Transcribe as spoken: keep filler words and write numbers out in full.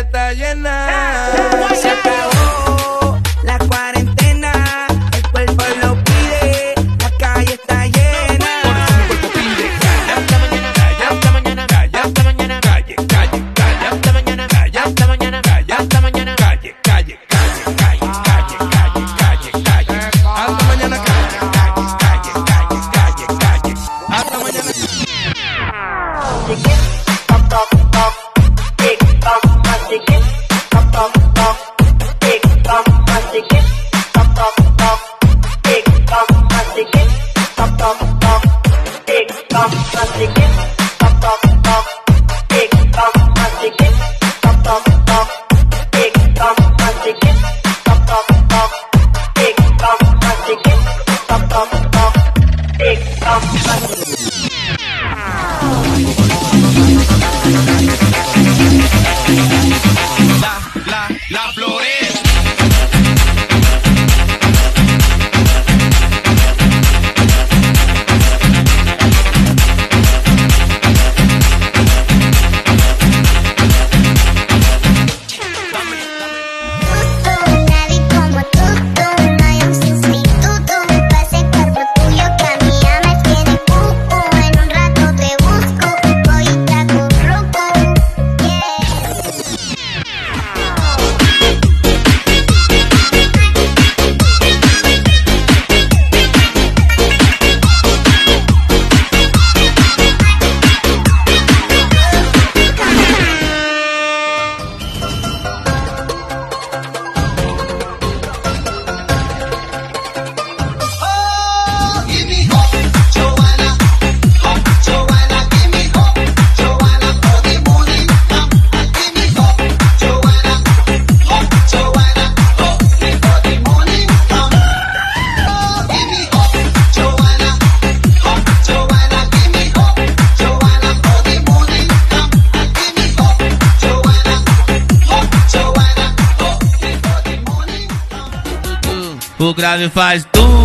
está llena. Se acabó la cuarentena, el cuerpo lo pide, la calle está llena. Por eso mi cuerpo pide calle hasta mañana, calle hasta mañana, calle hasta mañana, calle, calle, calle hasta mañana, calle hasta mañana, calle hasta mañana, calle, calle, calle, calle, calle, calle, calle, calle, hasta mañana, calle, calle, calle, calle, calle, calle, hasta mañana. Toc, toc, toc, tic toc, mastic it, toc, toc, toc, tic toc, mastic it, toc, toc, toc, tic toc, mastic it, toc, toc, toc, tic toc, mastic it, toc, toc, toc, tic toc, mastic it, toc, toc, toc, tic toc, mastic it, toc, toc, toc, tic toc, mastic it, toc, toc, toc, tic toc, mastic it. La, la, la flores. Nadie como tú, tú, no hay un sustituto para ese cuerpo tuyo que a mí ya me tiene cuco. En un rato te busco, voy y te acurruco, O grave faz tu